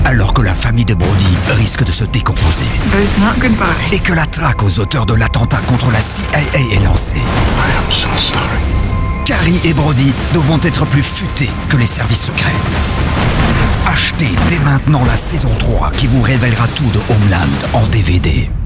alors que la famille de Brody risque de se décomposer. It's not goodbye. Et que la traque aux auteurs de l'attentat contre la CIA est lancée. I am so sorry. Carrie et Brody devront être plus futés que les services secrets. Achetez dès maintenant la saison 3 qui vous révélera tout de Homeland en DVD.